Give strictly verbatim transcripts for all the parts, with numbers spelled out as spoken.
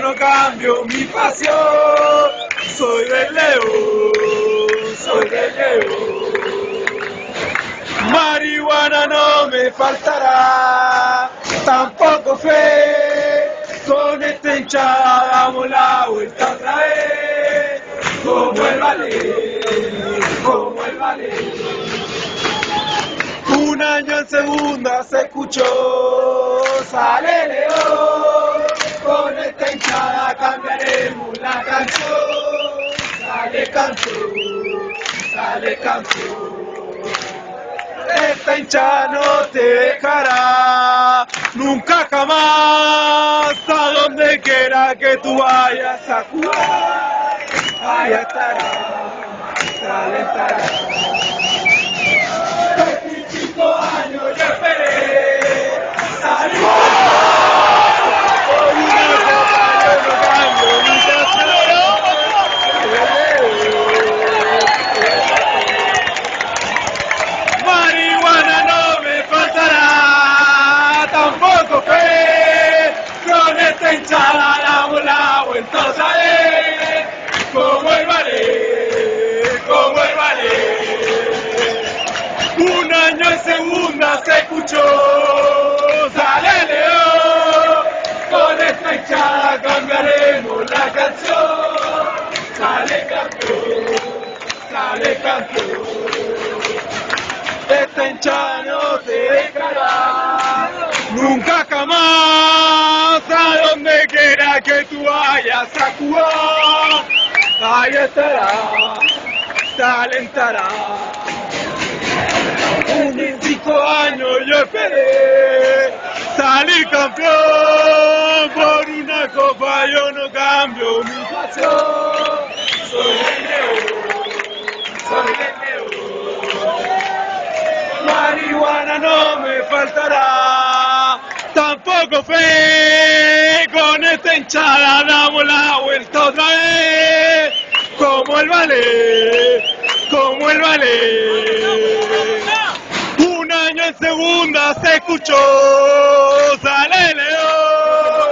no cambio mi pasión. Soy del León, soy del León. Marihuana no me faltará, tampoco fe. Con esta hinchada damos la vuelta otra vez. Como el ballet, como el ballet. Un año en segunda se escuchó, sale León. Con esta hinchada cambiaremos la canción. Sale campeón, sale campeón. Esta hinchada no te dejará nunca jamás. A donde quiera que tú vayas a jugar, allá estará, allá estará. veinticinco años yo esperé salir por una copa, yo no cambio mi pasión. Marihuana no me faltará, tampoco fe. Con esta hinchada damos la vuelta otra vez. Como el ballet, como el ballet. Un año en segunda se escuchó, sale León. Con esta hinchada cambiaremos la canción. Sale campeón, sale campeón. Esta hinchada no te dejará nunca jamás. A donde quiera que tú vayas a jugar, ahí estará, te alentará. veinticinco años yo esperé salir campeón. Por una copa yo no cambio mi pasión. Soy el León, soy el León. Marihuana no me faltará, tampoco fe. Con esta hinchada damos la vuelta otra vez. Como el ballet, como el ballet. Un año en segunda se escuchó, sale León.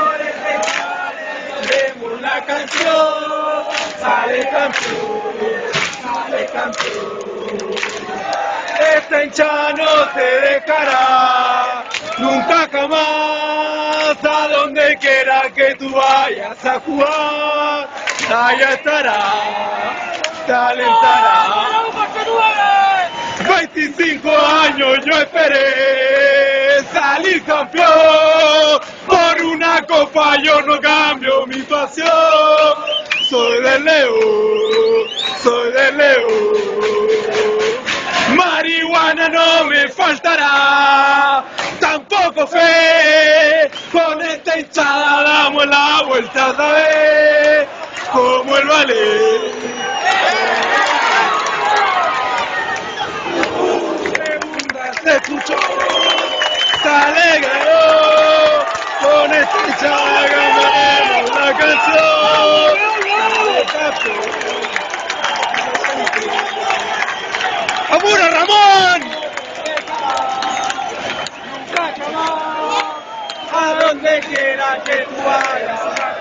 Vemos la canción, sale campeón, sale campeón. Esta hinchada no te dejará nunca jamás. A donde quiera que tú vayas a jugar, allá estará, te alentará. veinticinco años yo esperé salir campeón. Por una copa yo no cambio mi pasión. Soy del León, soy del León. Marihuana no me faltará, tampoco fe. Con esta hinchada damos la vuelta otra vez. Como el ballet. Se escuchó, sale León. Con esta hinchada ganaremos la canción. ¡Apura, Ramón! Nunca jamás, a donde quiera que tú vayas.